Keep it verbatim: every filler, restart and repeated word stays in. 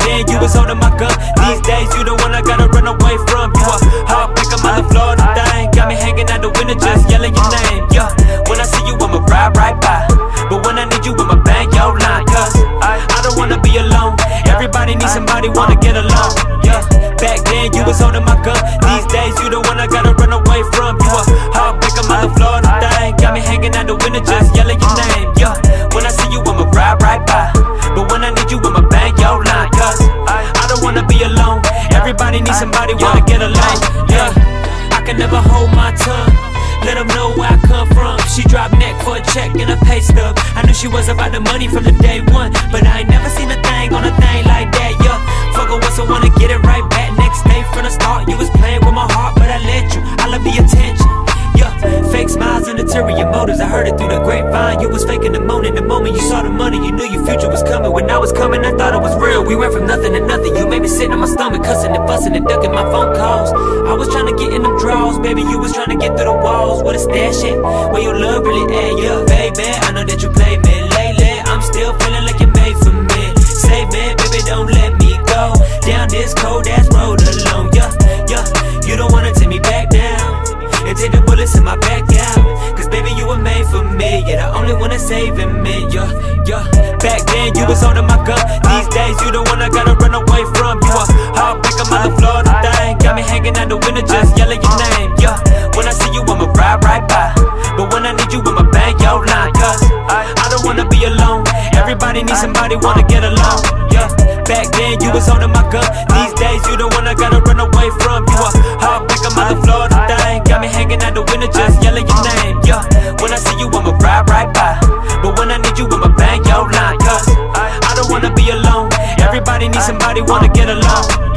then you was holding my gun. These days you the one I gotta run away from. You a heartbreaker, mother Florida thing. Got me hanging out the window just yelling your name. Yeah, when I see you I'ma ride right by, but when I need you I'ma bang your line. Cause I, I don't wanna be alone. Everybody needs somebody, wanna get along. Yeah, back then you was holding my gun. These days you the one I gotta run away from. You a heartbreaker, mother Florida thing. Got me hanging out the window just yelling your name. Yeah, when I see you I'ma ride right by, but when I need you I'ma bang your line. Cause I, I don't wanna be alone. Everybody needs somebody, wanna get along. Yeah, I can never hold my tongue, let them know where I come from. She dropped neck for a check and a pay stub. I knew she was about the money from the day one, but I ain't never seen a thing on a thing like that. Yeah, fuck her once I wanna get it right back. Next day from the start you was playing with my heart, but I let you, I love the attention. Yeah, fake smiles and ulterior motives, I heard it through the grapevine. You was faking the moment, the moment you saw the money, you knew your future was coming. When I was coming, I thought it was real. We went from nothing to nothing. You made me sit on my stomach, cussing and fussing and ducking my phone calls. I was trying to get in them draws, baby, you was trying to get through the walls. What a stash at, where your love really at. Yeah, baby, I know that you play me lately. I'm still feeling like you're made for me. Save me, baby, don't let me go down this cold ass road alone. Yeah, yeah, you don't wanna take me back down and take the bullets in my back out. Cause baby, you were made for me. Yeah, the only one that's saving me. Yeah, yeah. Back then you was holding my gun. These days you the one I gotta run away from. You a heartbreaker, mother Florida thing. Got me hanging out the window just yelling your name. Yeah, when I see you I'ma ride right by, but when I need you I'ma bang your line. Cause I, I don't wanna be alone. Everybody needs somebody, wanna get along. Yeah, back then you was holding my gun. These days you the one I gotta run away from. You a heartbreaker, mother Florida thing. Got me hanging out the window just yelling your name. Yeah, when I see you I'ma ride right by, but when I need you I'ma bang your line. Cause I, I don't wanna be alone. Everybody needs somebody, wanna get along.